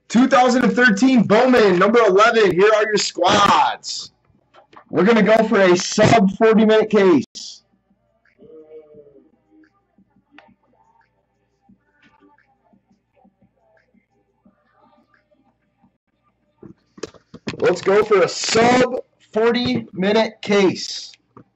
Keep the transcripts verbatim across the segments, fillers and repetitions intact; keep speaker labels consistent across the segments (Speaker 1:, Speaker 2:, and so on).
Speaker 1: two thousand thirteen Bowman, number eleven. Here are your squads. We're going to go for a sub forty minute case. Let's go for a sub forty minute case.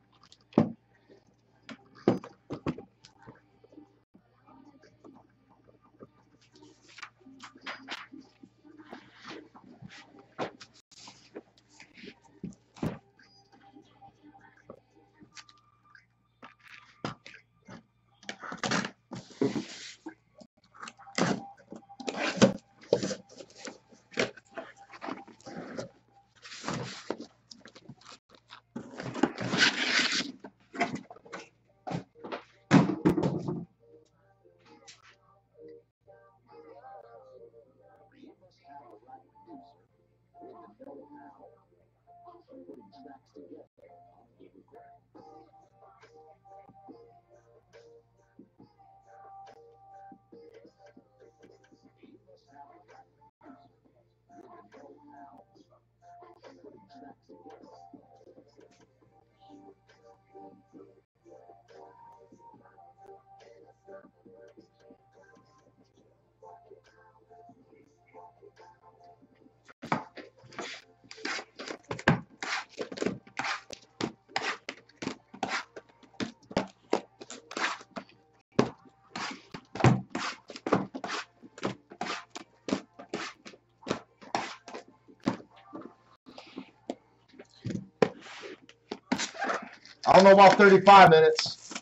Speaker 1: I don't know about thirty-five minutes.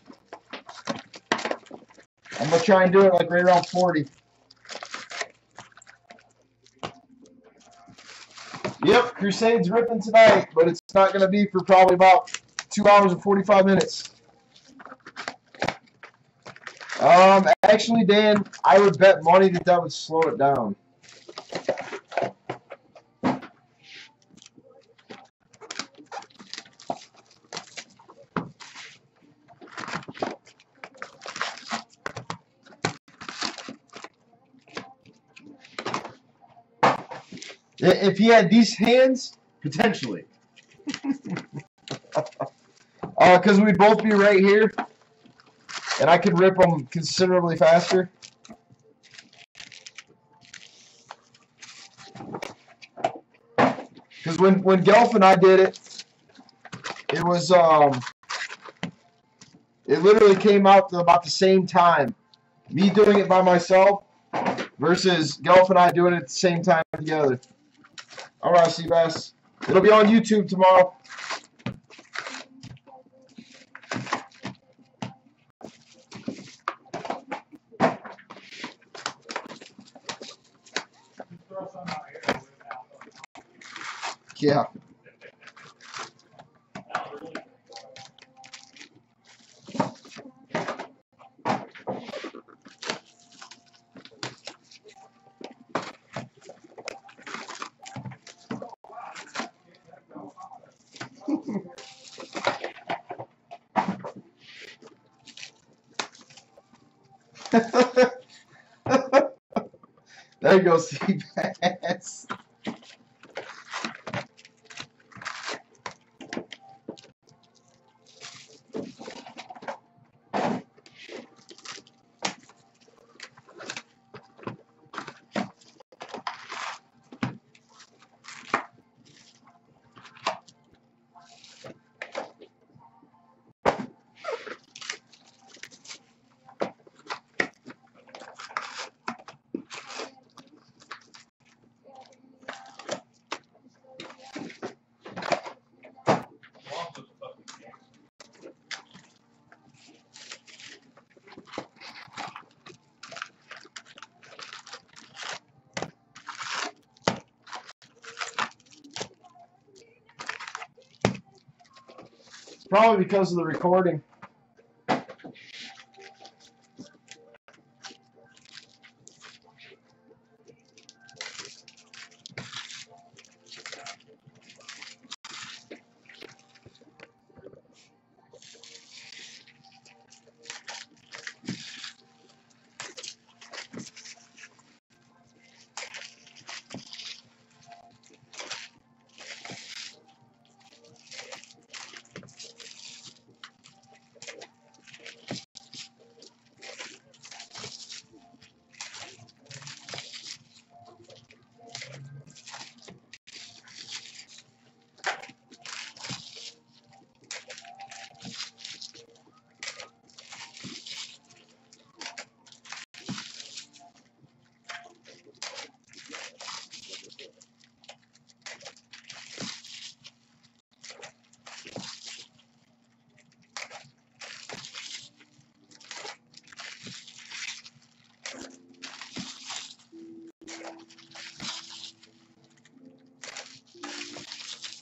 Speaker 1: I'm going to try and do it like right around forty. Yep, Crusade's ripping tonight, but it's not going to be for probably about two hours and forty-five minutes. Um, actually, Dan, I would bet money that that would slow it down. If he had these hands, potentially. uh, because we'd both be right here, and I could rip them considerably faster. Because when, when Gelf and I did it, it was, um, it literally came out to about the same time. Me doing it by myself versus Gelf and I doing it at the same time together. All right, Seabass. It'll be on YouTube tomorrow. Yeah. There you go, Seabass. Probably because of the recording.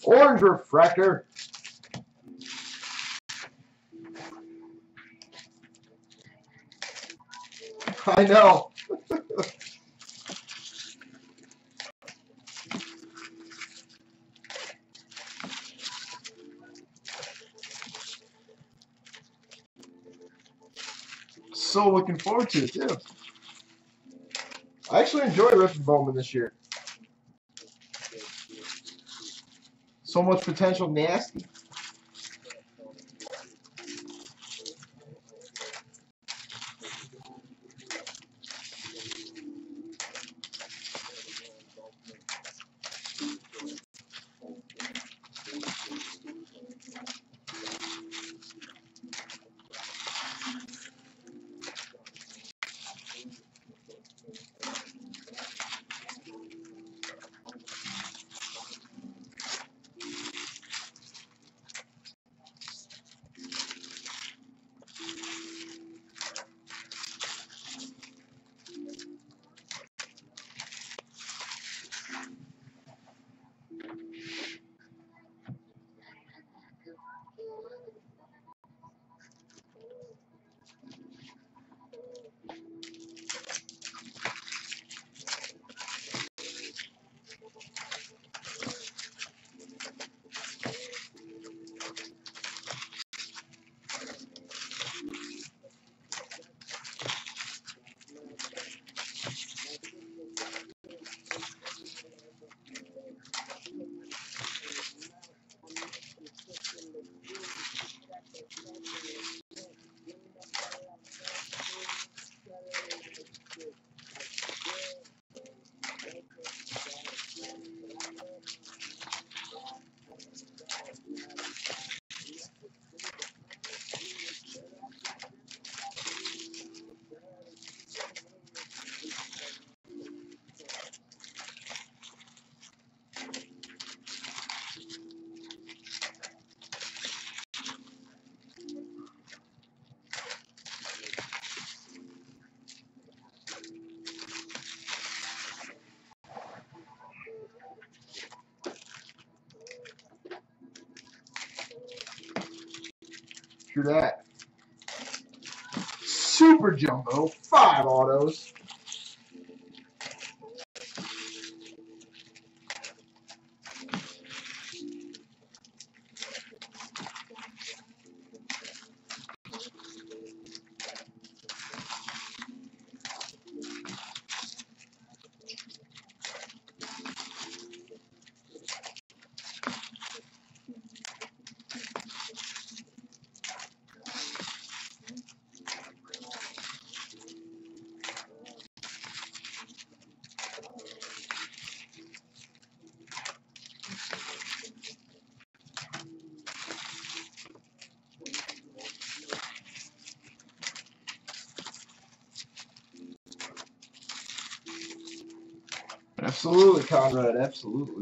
Speaker 1: Orange refractor. I know. So looking forward to it too. I actually enjoy ripping Bowman this year. So much potential nasty. True that. Super Jumbo, five autos. Absolutely, Conrad, absolutely.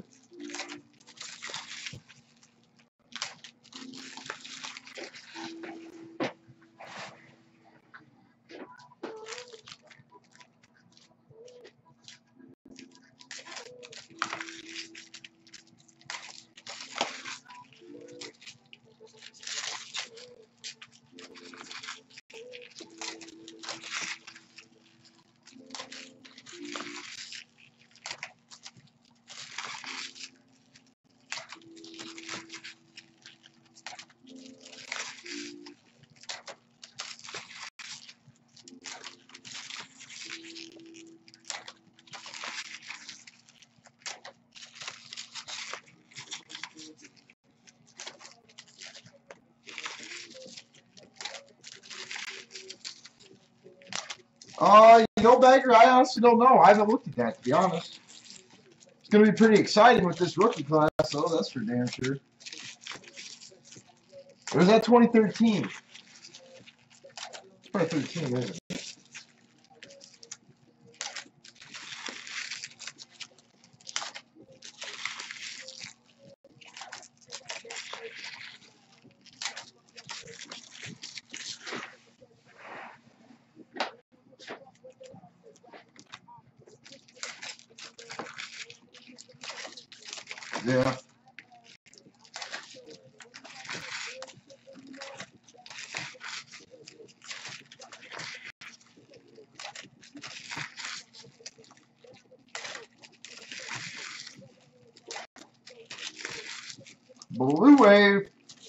Speaker 1: Uh, you know, Bagger, I honestly don't know. I haven't looked at that, to be honest. It's going to be pretty exciting with this rookie class, though, that's for damn sure. Or is that twenty thirteen? twenty thirteen, isn't it? Yeah. Blue Wave.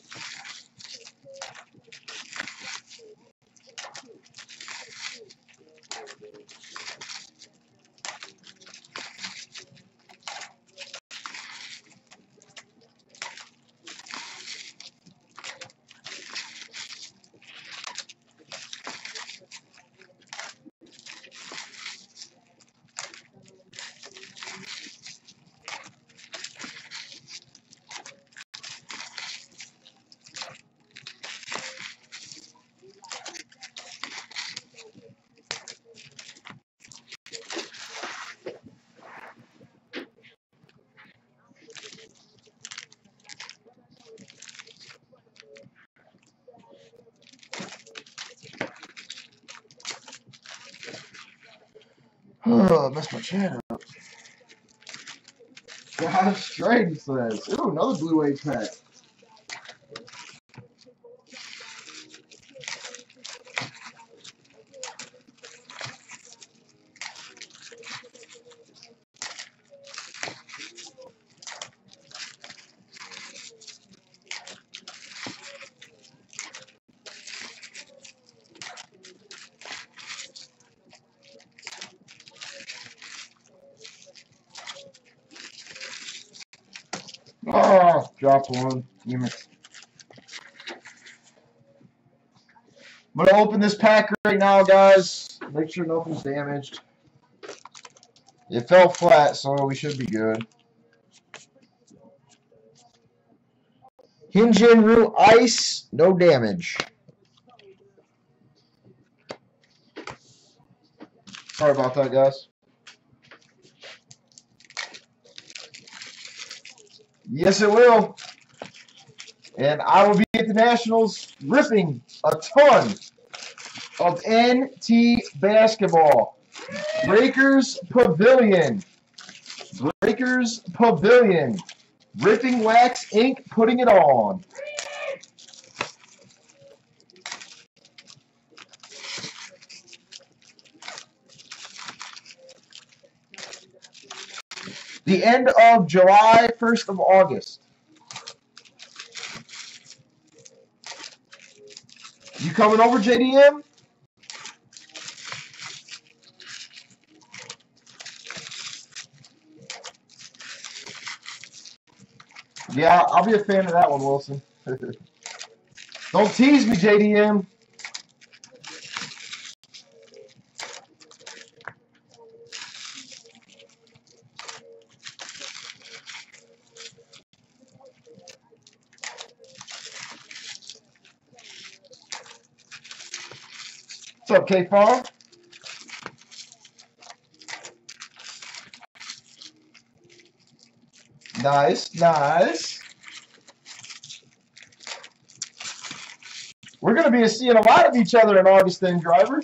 Speaker 1: Oh, I messed my chat up. Gosh, strange says. Ooh, another Blue Wave pack. Oh, dropped one. Damn it. I'm gonna open this pack right now, guys. Make sure nothing's damaged. It fell flat, so we should be good. Hyunjin Ryu Ice, no damage. Sorry about that, guys. Yes, it will. And I will be at the Nationals ripping a ton of N T basketball. Breakers Pavilion. Breakers Pavilion. Ripping Wax Ink, putting it on. The end of July, first of August. You coming over, J D M? Yeah, I'll be a fan of that one, Wilson. Don't tease me, J D M. What's up, K-Farm? Nice, nice. We're going to be seeing a lot of each other in August then, Driver.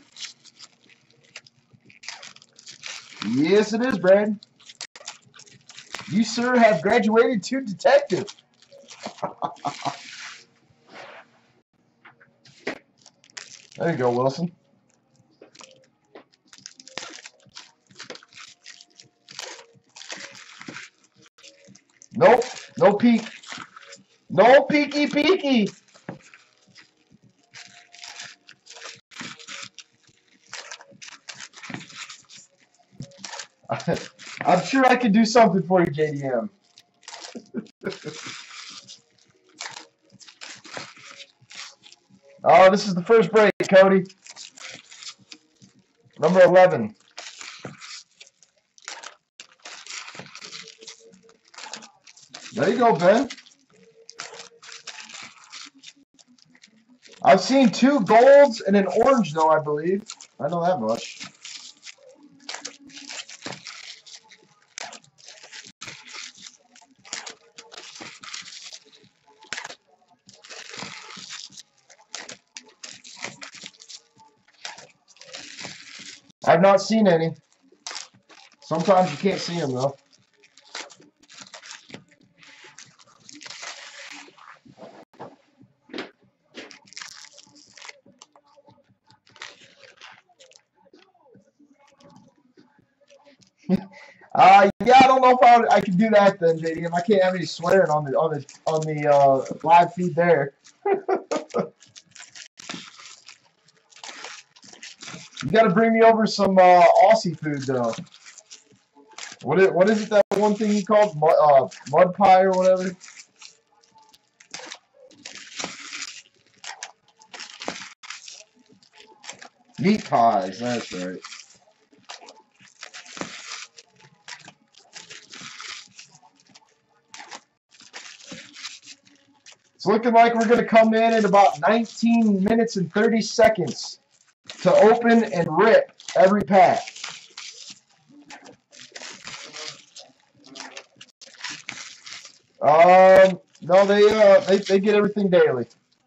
Speaker 1: Yes, it is, Brad. You, sir, have graduated to detective. There you go, Wilson. Nope, no peek. No peeky peeky. I'm sure I could do something for you, J D M. Oh, this is the first break, Cody. Number eleven. There you go, Ben. I've seen two golds and an orange, though, I believe. I know that much. I've not seen any. Sometimes you can't see them, though. Uh, yeah, I don't know if I, I can do that then, J D M. I can't have any swearing on the on the on the uh, live feed there. You got to bring me over some uh, Aussie food though. What is what is it that one thing you called mud, uh, mud pie or whatever? Meat pies. That's right. It's looking like we're going to come in at about nineteen minutes and thirty seconds to open and rip every pack. Um, no, they uh they, they get everything daily.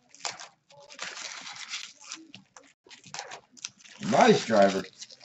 Speaker 1: Nice driver.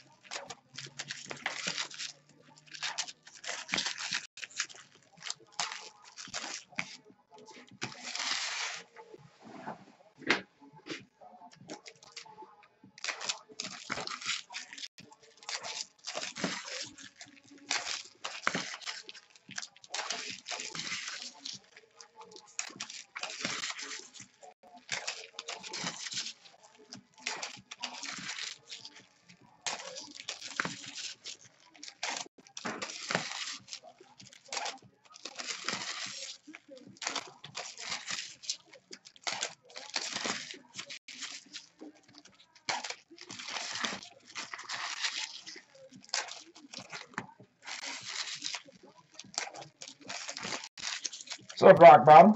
Speaker 1: What's up, Rock Bottom?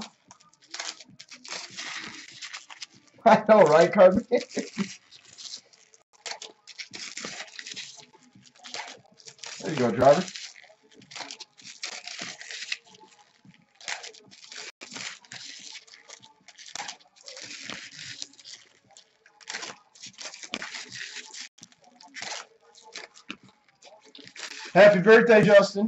Speaker 1: I know, right, Carmen? There you go, driver. Happy birthday, Justin.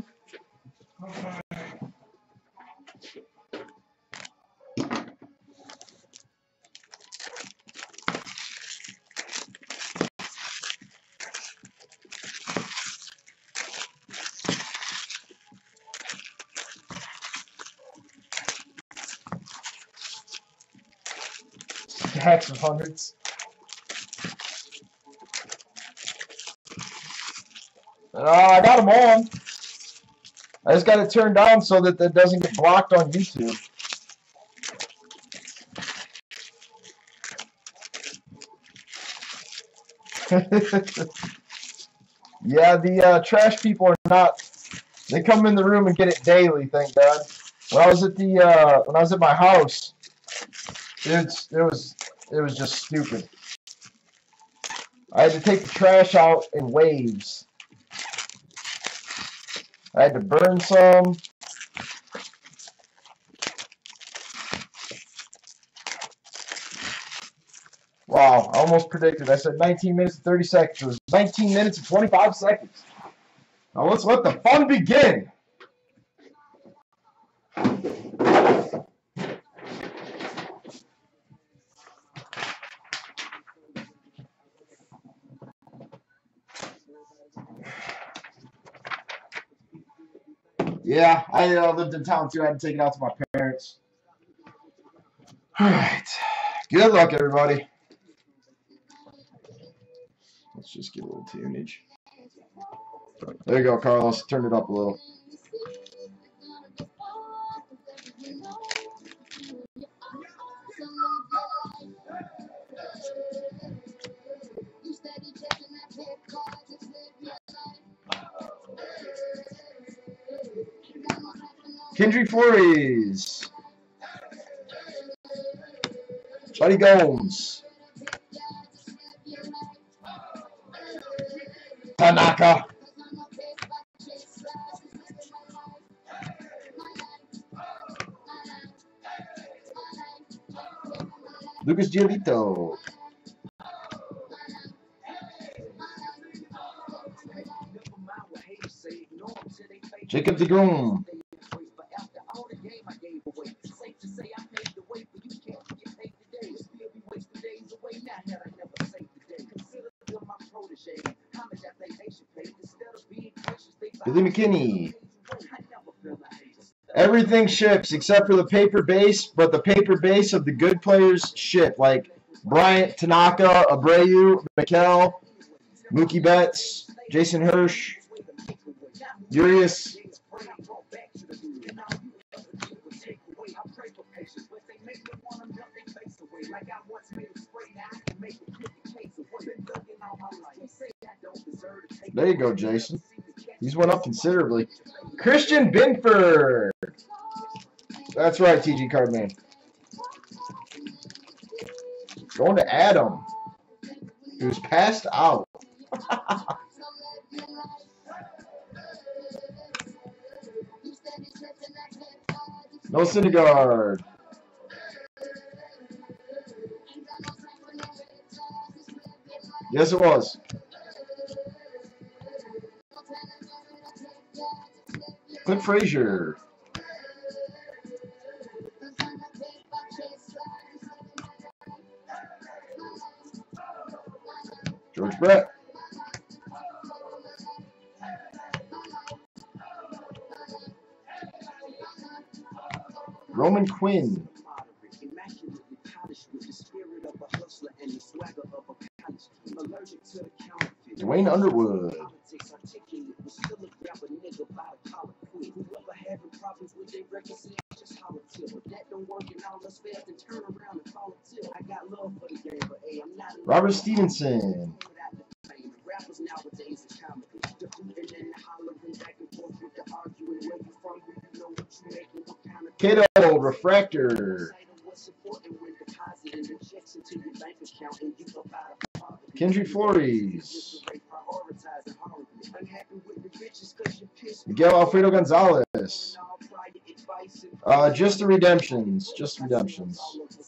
Speaker 1: Stacks of hundreds. Uh, I got them on. I just got it turned down so that that doesn't get blocked on YouTube. Yeah, the uh, trash people are not. They come in the room and get it daily. Thank God. When I was at the uh, when I was at my house, it's it was it was just stupid. I had to take the trash out in waves. I had to burn some. Wow, I almost predicted. I said nineteen minutes and thirty seconds. It was nineteen minutes and twenty-five seconds. Now let's let the fun begin. Yeah, I uh, lived in town too. I had to take it out to my parents. All right. Good luck, everybody. Let's just get a little tunage. There you go, Carlos. Turn it up a little. Kendry Flores. Buddy Gomes. Tanaka. Lucas Giolito. Jacob DeGrom. Billy McKinney. Everything ships except for the paper base, but the paper base of the good players ship, like Bryant, Tanaka, Abreu, Mikel, Mookie Betts, Jason Hirsch, Urias. There you go, Jason. He's went up considerably. Christian Binford. That's right, T G Cardman. Going to Adam, who's passed out. No Syndergaard. Yes, it was. Clint Frazier. George Brett. Roman Quinn. Dwayne Underwood. Robert Stevenson. Cato Refractor. Kendry Flores. Miguel Alfredo Gonzalez. Uh, just the redemptions. Just redemptions.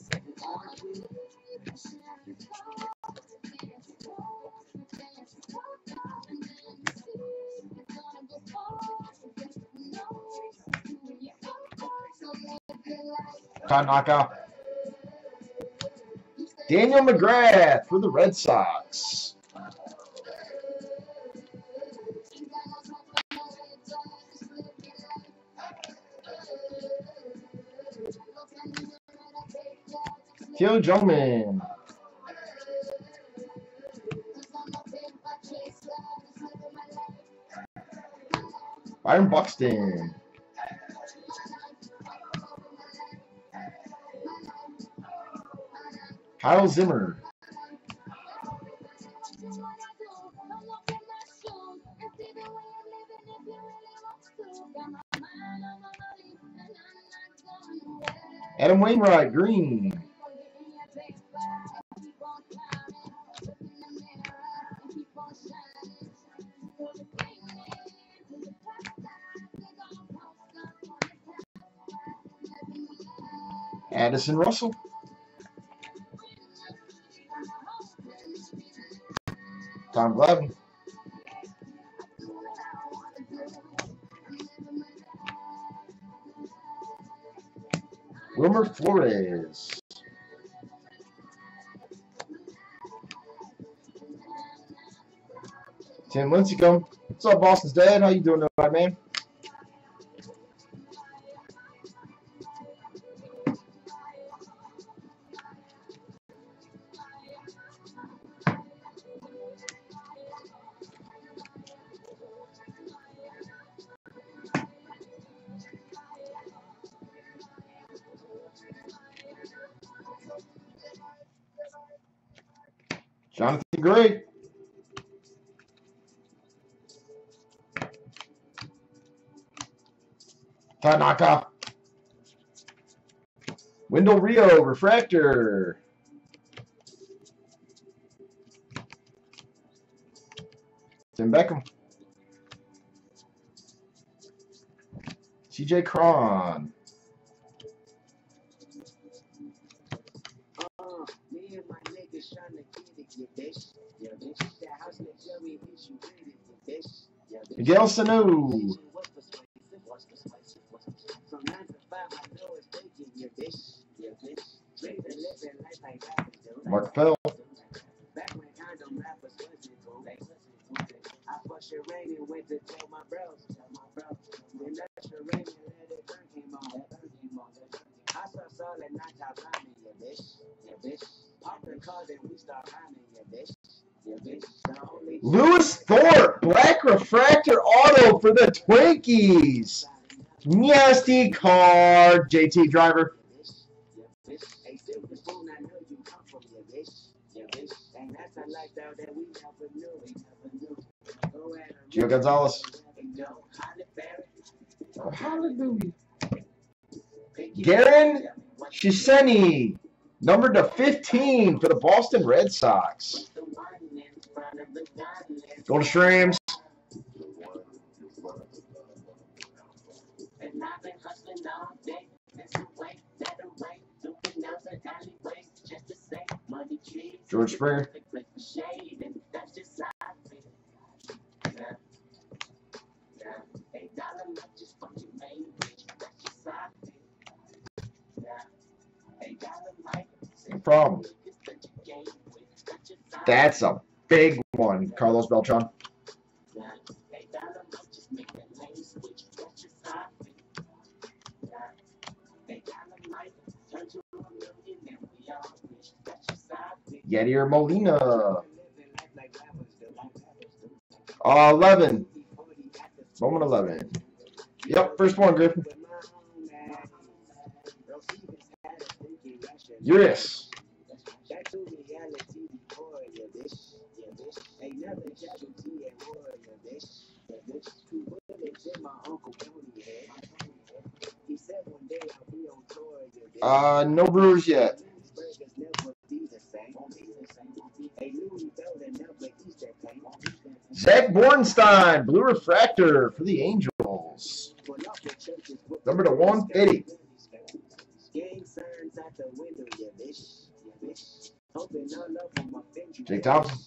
Speaker 1: Tanaka. Daniel McGrath for the Red Sox. Taylor Jungman. Byron Buxton. Kyle Zimmer. Adam Wainwright, green. Addison Russell. Tom Glavine. Wilmer Flores. Tim Lincecum. What's up, Boston's dad? How you doing tonight, man? Jonathan Gray. Tanaka. Wendell Rio, refractor. Tim Beckham. T J Cron. Miguel Sano. Mark Pell. Lewis Thorpe, black refractor auto for the Twinkies. Nasty card, J T Driver. Gio Gonzalez. Oh, hallelujah. Garen Shiseni, numbered to fifteen for the Boston Red Sox. Golden Streams. George Springer. No problem. That's a big one, Carlos Beltran. Yadier Molina. Uh, eleven. Moment eleven. Yep, first one, Griffin. Urias. Uh, no Brewers yet. Zach Bornstein, blue refractor for the Angels. Number to one fifty. Jake Thompson.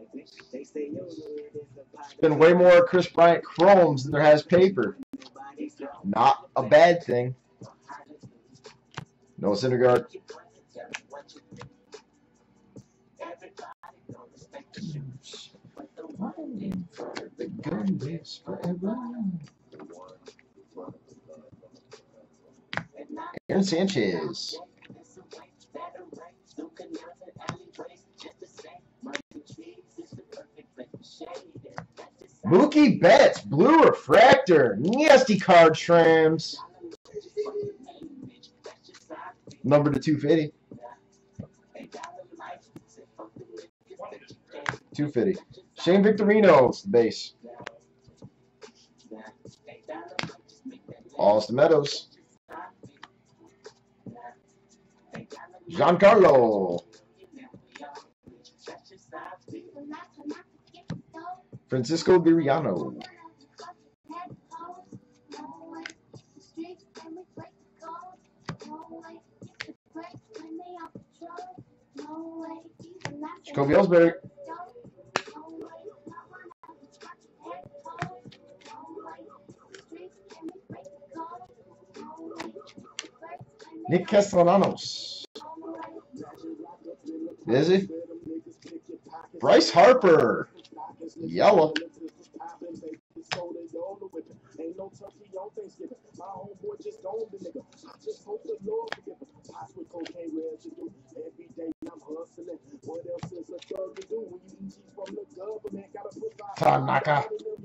Speaker 1: It's been way more Chris Bryant chromes than there has paper. Not a bad thing. Noah Syndergaard. Aaron Sanchez. Mookie Betts, blue refractor. Nasty card, Trams. Number to two fifty. two fifty. Shane Victorino's the base. Austin Meadows. Giancarlo. Francisco Viriano. Jacoby Ellsbury. Nick Castellanos. Is he? Bryce Harper. Yellow. Tanaka.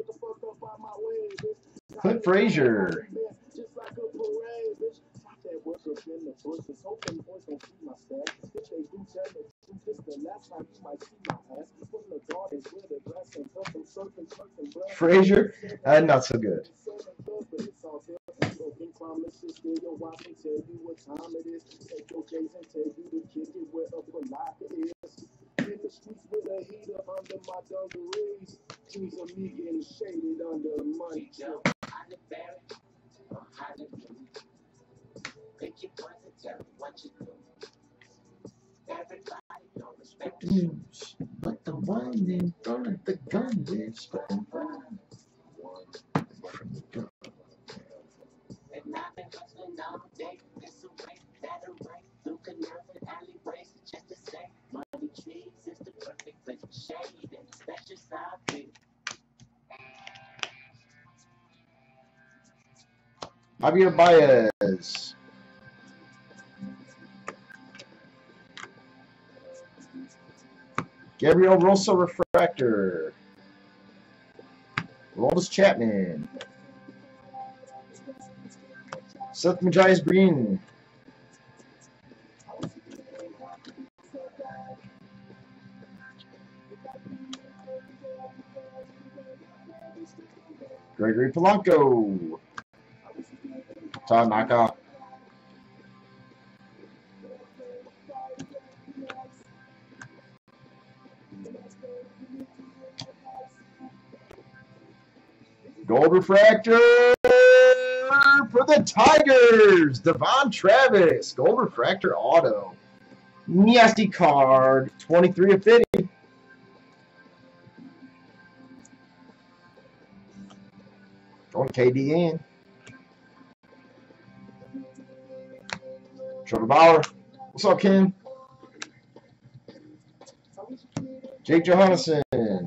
Speaker 1: Clint Frazier. Frazier, uh, not so good. News, but the one in front of the gun is from the gun. Javier Baez. Gabriel Rosa refractor. Roldis Chapman. Seth Matthias Green. Gregory Polanco. Tanaka. Gold refractor for the Tigers. Devon Travis. Gold refractor auto. Nasty card. twenty-three of fifty. Going K D in. Trevor Bauer. What's up, Ken? Jake Johannesson.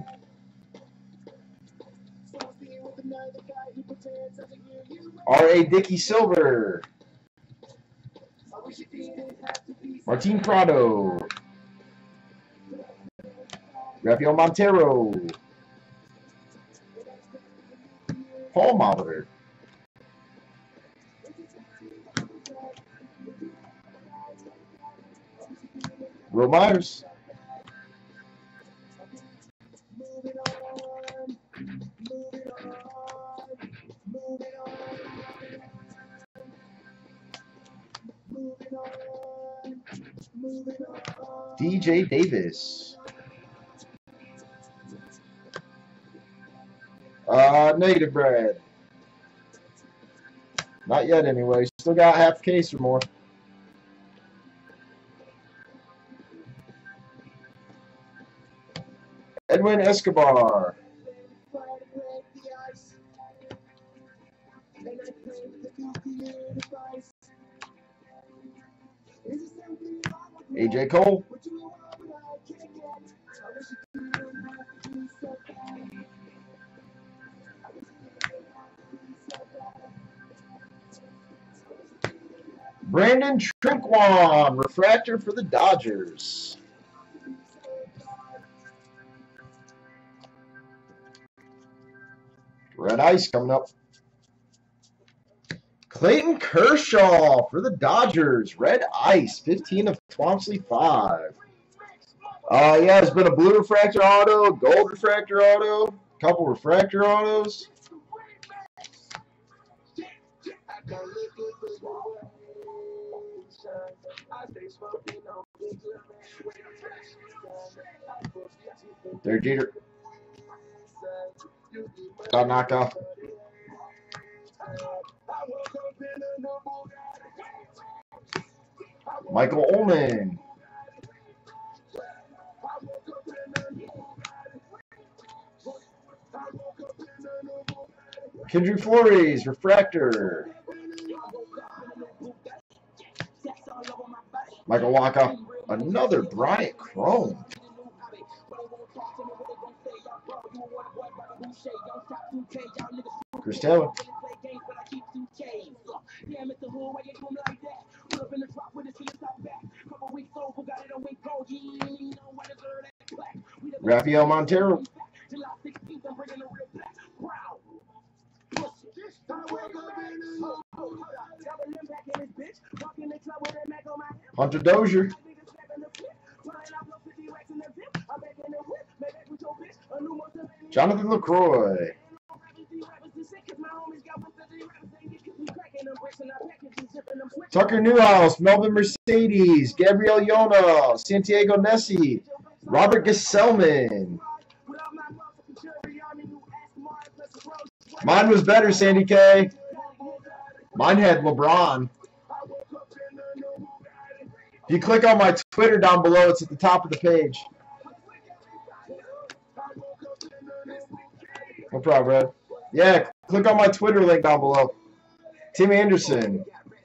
Speaker 1: R A Dickey Silver. Martin Prado. Rafael Montero. Paul Molitor. Will Myers. D J Davis. Uh, negative, Brad. Not yet, anyway. Still got half a case or more. Edwin Escobar. A J Cole. Brandon Trinquan, refractor for the Dodgers. Red Ice coming up. Clayton Kershaw for the Dodgers. Red Ice, fifteen of twenty-five. Uh, yeah, there's been a blue refractor auto, gold refractor auto, couple refractor autos. There, Jeter. Tanaka. Michael Ullman. Kendrick Flores, refractor. Michael Waka. Another Bryant Chrome. Chris Taylor. Rafael Montero. Hunter Dozier. Jonathan LaCroix. Tucker Newhouse, Melvin Mercedes, Gabriel Yona, Santiago Nessie, Robert Gesellman. Mine was better, Sandy K. Mine had LeBron. If you click on my Twitter down below, it's at the top of the page. No problem, Brad. Yeah, click on my Twitter link down below. Tim Anderson.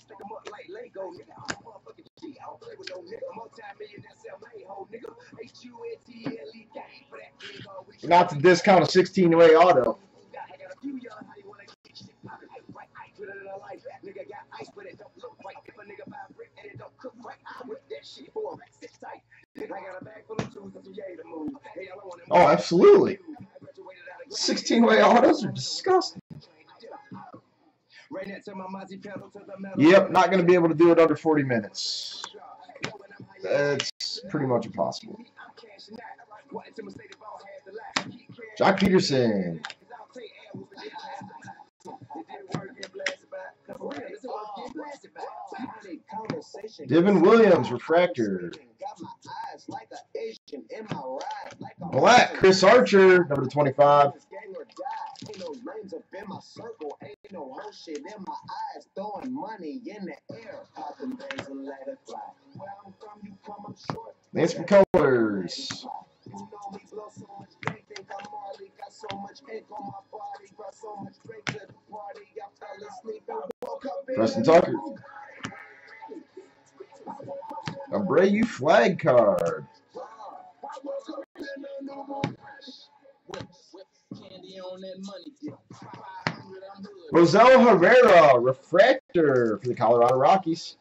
Speaker 1: Not to discount a sixteen way auto. Oh, absolutely. sixteen-way autos are disgusting. Yep, not going to be able to do it under forty minutes. That's pretty much impossible. Jock Peterson. Devin Williams, refractor. Black, Chris Archer, number twenty-five. Lance McCullers. Preston Tucker. Abreu flag card. Rosell Herrera, refractor for the Colorado Rockies.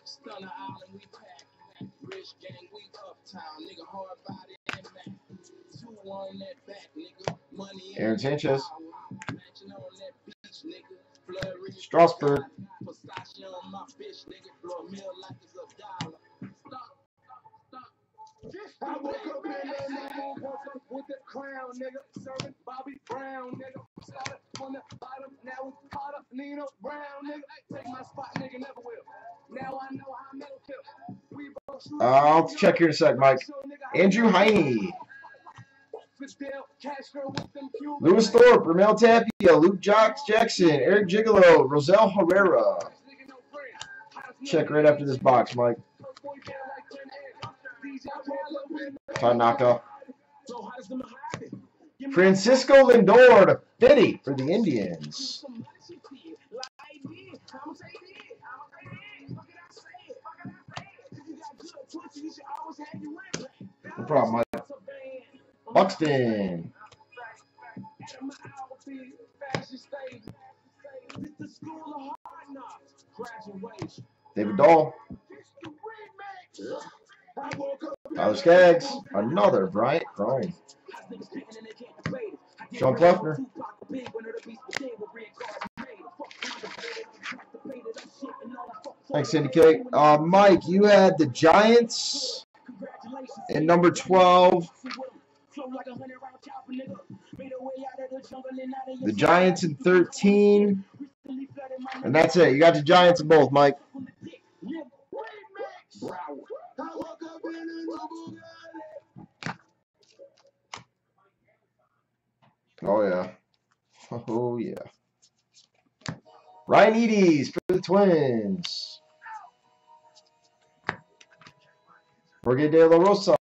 Speaker 1: Aaron Sanchez. Strasburg. With the crown, nigga, serving Bobby Brown, nigga. Started from the bottom, now it's caught up, Nino Brown, nigga. Take my spot, nigga, never will. Now I know how metal kill. We both shoot. Uh, I'll check here in a sec, Mike. Andrew Heine. Lewis Thorpe, Ramel Tapia, Luke Jocks Jackson, Eric Gigolo, Rosell Herrera. Check right after this box, Mike. Tanaka. Francisco Lindor to fifty for the Indians. No problem, Mike. Buxton. David Dahl. Tyler Skaggs. Another Bryant Chrome. Sean Pleffner. Thanks, Cindy K. Uh, Mike, you had the Giants in number twelve. The Giants in thirteen. And that's it. You got the Giants in both, Mike. Oh, yeah. Oh, yeah. Ryan Eady's for the Twins. Jorge De La Rosa.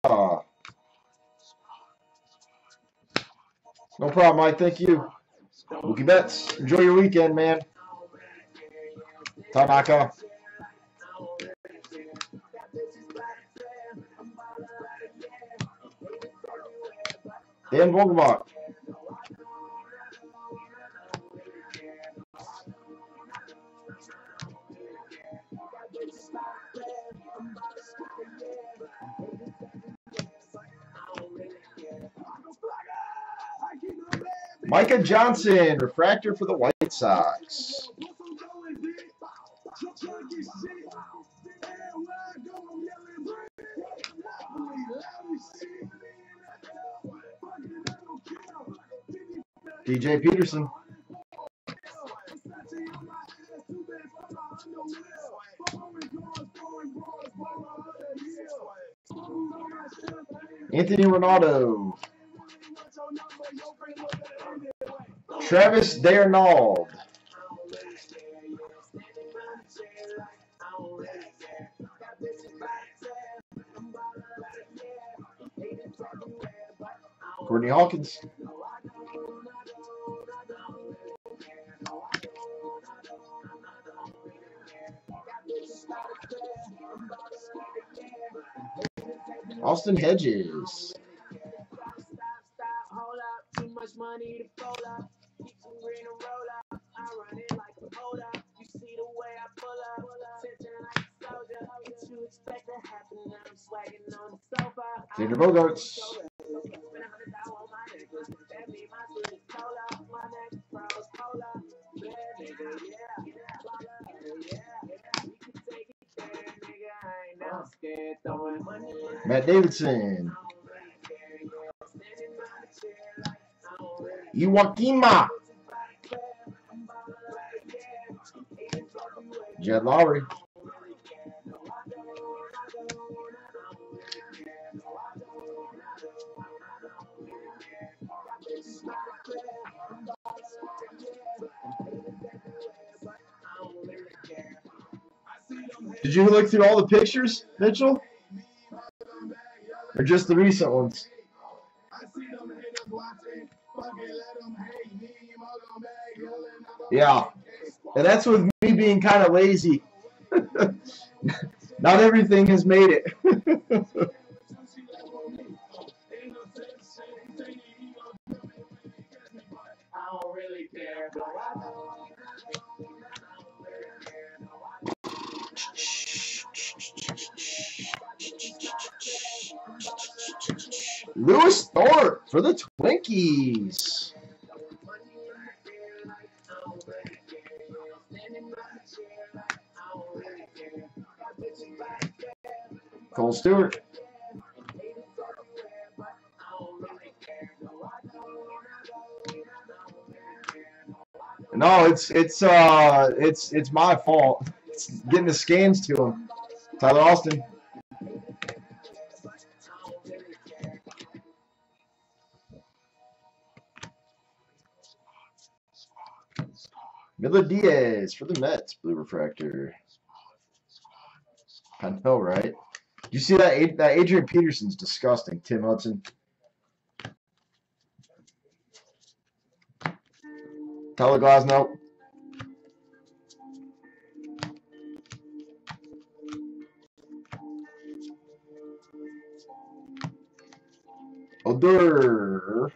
Speaker 1: No problem, Mike. Thank you. Mookie Betts. Enjoy your weekend, man. Tanaka. Dan Vogelbach. Micah Johnson, refractor for the White Sox. D J Peterson. Anthony Ronaldo. Travis Darnold. Courtney Hawkins. Austin Hedges. Xander Bogaerts. Matt Davidson. Iwakima. Jed Lowry. Did you look through all the pictures, Mitchell? Or just the recent ones? Yeah. And that's with me being kind of lazy. Not everything has made it. Lewis Thorpe for the Twinkies. Cole Stewart. No, it's it's uh it's it's my fault. It's getting the scans to him. Tyler Austin. Miller Diaz for the Mets, blue refractor. I know, right? You see that that Adrian Peterson's disgusting, Tim Hudson. Tyler Glasnow. Odor.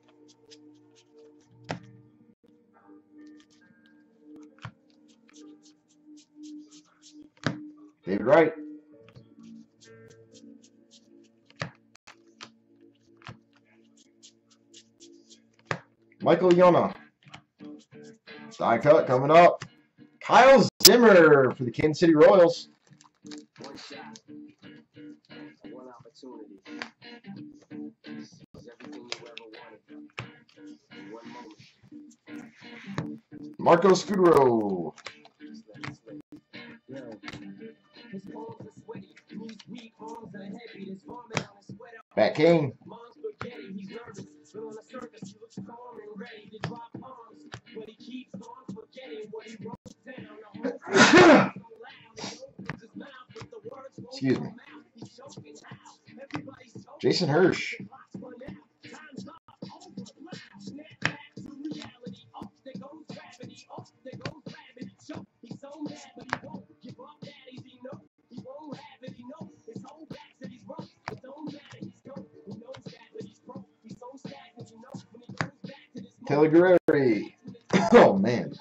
Speaker 1: David Wright. Michael Yona. Die cut coming up. Kyle Zimmer for the Kansas City Royals.
Speaker 2: One shot. One opportunity. This is everything you ever wanted. One moment.
Speaker 1: Marco Scudero. Matt King. Excuse me. Jason Hirsch. Taylor Guerrero. Oh, man.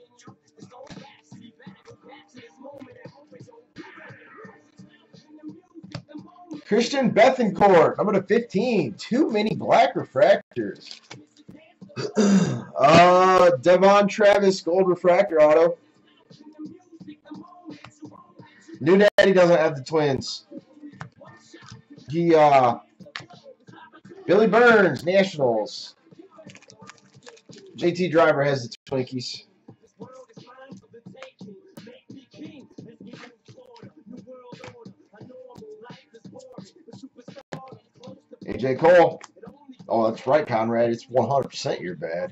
Speaker 1: Christian Bethancourt, number to fifteen. Too many black refractors. uh, Devon Travis, gold refractor auto. New Daddy doesn't have the Twins. He, uh, Billy Burns, Nationals. J T Driver has the Twinkies. A J Cole. Oh, that's right, Conrad. It's one hundred percent your bad.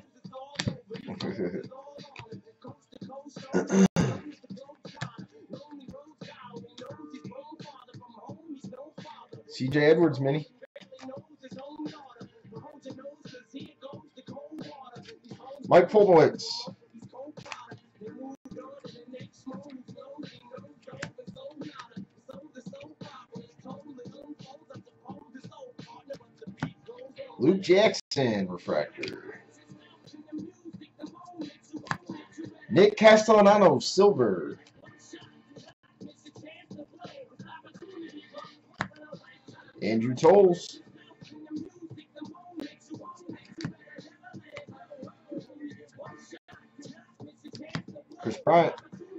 Speaker 1: C J Edwards, mini. Mike Folbowitz. Luke Jackson, refractor. Nick Castellano, silver. Andrew Tolles. Chris Bryant.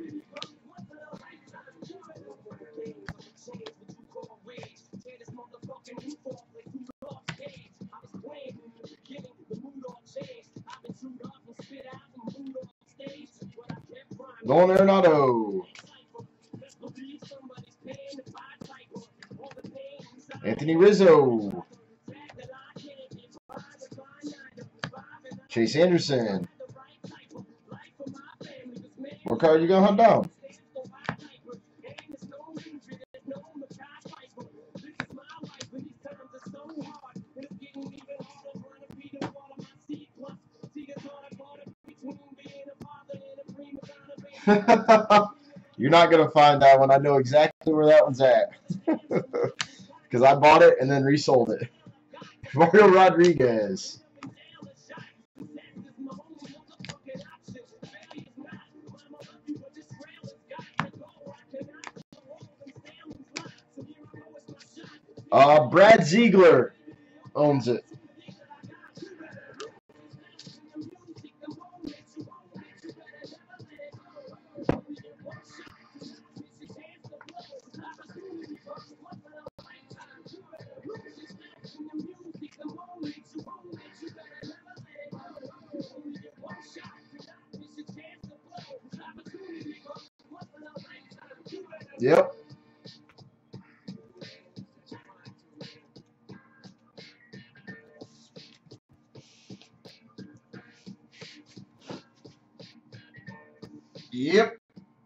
Speaker 1: Nolan Arenado. Anthony Rizzo. Chase Anderson. What card are you going to hunt down? You're not going to find that one. I know exactly where that one's at. Because I bought it and then resold it. Mario Rodriguez. Uh, Brad Ziegler owns it. Yep. Yep.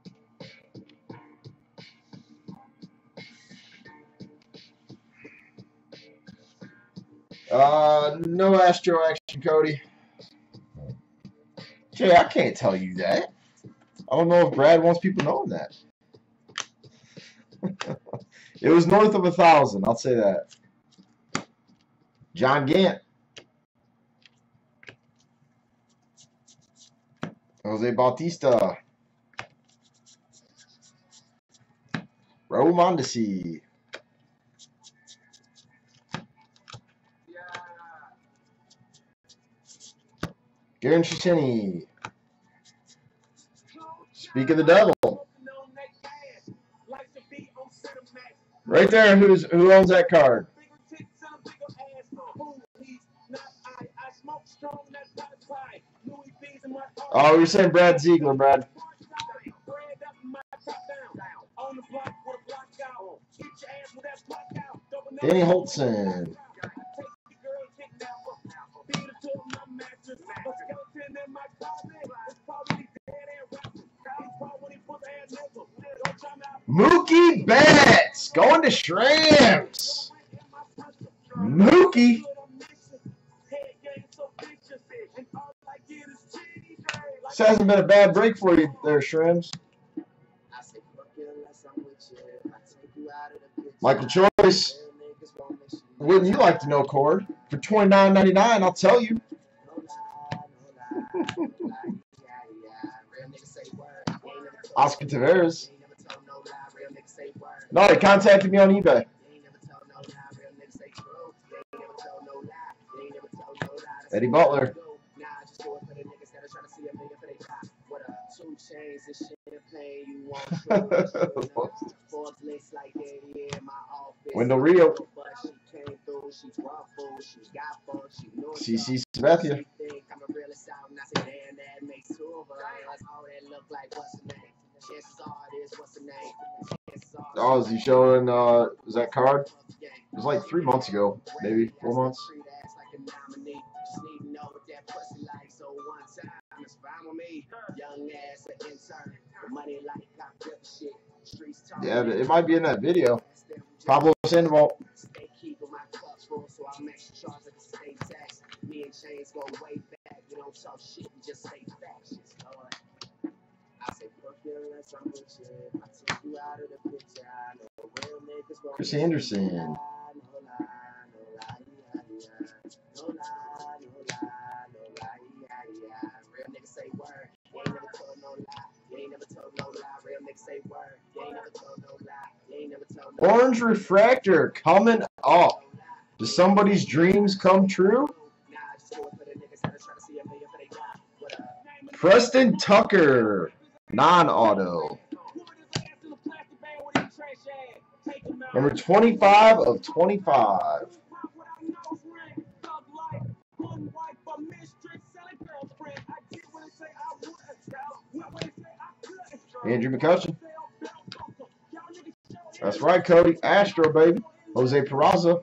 Speaker 1: Uh, no Astro action, Cody. Jay, I can't tell you that. I don't know if Brad wants people knowing that. It was north of a thousand, I'll say that. John Gant. Jose Bautista. Raul Mondesi. Garen Chiseni. Speak of the devil. Right there, who's who owns that card? Oh, you're saying Brad Ziegler, Brad. Danny Holtzen. Mookie Betts going to Shrimps. Mookie. This hasn't been a bad break for you there, Shrimps. Michael Choice. Wouldn't you like to know, Cord? For twenty-nine ninety-nine, I'll tell you. Oscar Taveras. No, he contacted me on eBay. Eddie Butler. Wendell Rio. C C Sabathia. Oh, is he showing, uh, is that card? It was like three months ago, maybe four months. Yeah, it might be in that video. Pablo Sandoval. Chris Anderson. Orange Refractor coming up. Do somebody's dreams come true? Preston Tucker, non-auto. Number twenty-five of twenty-five. Andrew McCutcheon. That's right, Cody. Astro, baby. Jose Peraza.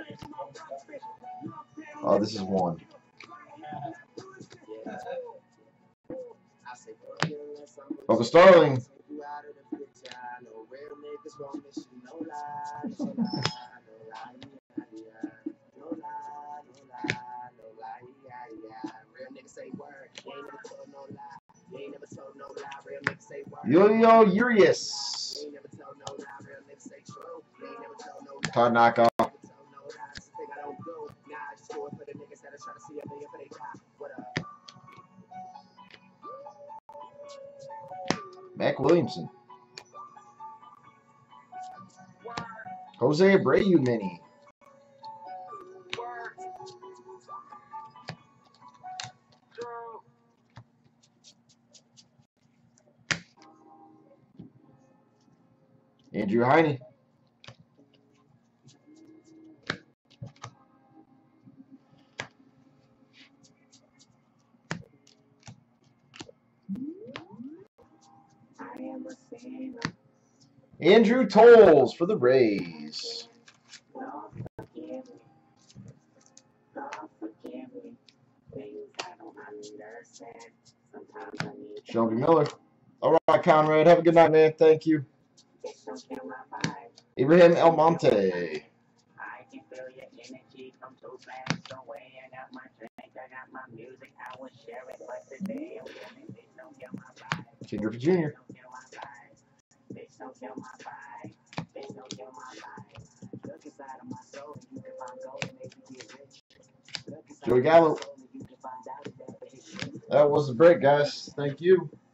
Speaker 1: Oh, this is one. Uncle Starling. Yo-Yo Urias. Card knockoff. Mac Williamson. Jose Abreu mini. Andrew Heine. Andrew Tolles for the Rays. Shelby Miller. All right, Conrad. Have a good night, man. Thank you. Abraham Almonte. I can feel your energy come too fast away. I got my drink, I got my music, I will share it, but today I'm feeling bitch, don't kill my vibe. Ken Griffey Junior Bitch, don't kill my vibe. Bitch, don't kill my vibe. Look inside of my soul, you can find gold and make you get rich. Joey Gallo. That was the break, guys. Thank you.